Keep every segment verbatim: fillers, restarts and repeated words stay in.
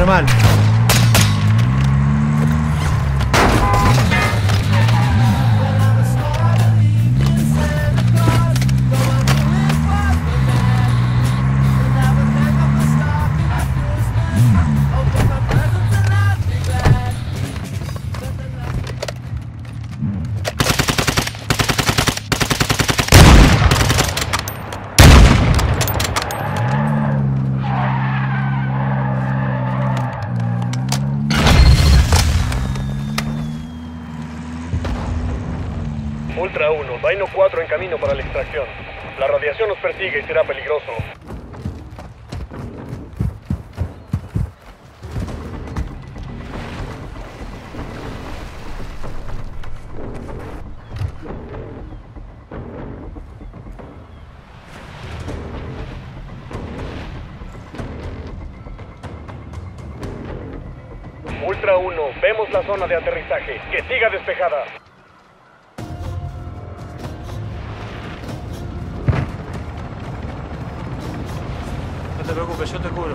mal. Ultra uno, Dino cuatro en camino para la extracción. La radiación nos persigue y será peligroso. Ultra uno, vemos la zona de aterrizaje. Que siga despejada. No te preocupes, yo te cubro.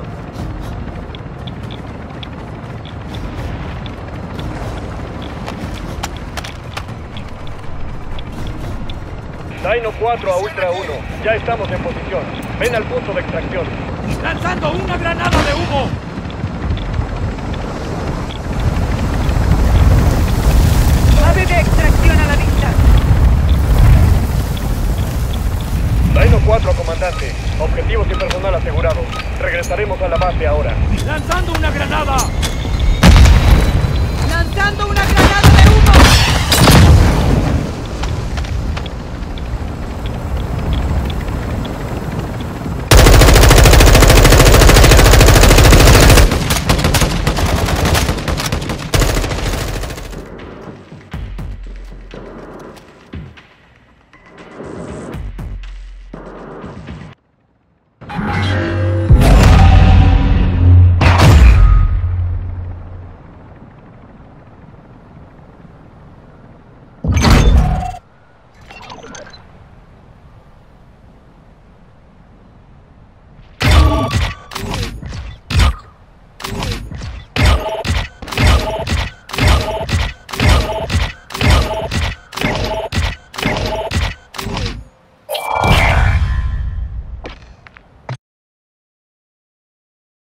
Dino cuatro a Ultra uno, ya estamos en posición. Ven al punto de extracción. ¡Lanzando una granada de humo! ¡Ave de extracción a la vista! Dino cuatro a comandante. Objetivos y personal asegurados. Regresaremos a la base ahora. ¡Lanzando una granada! ¡Lanzando una granada de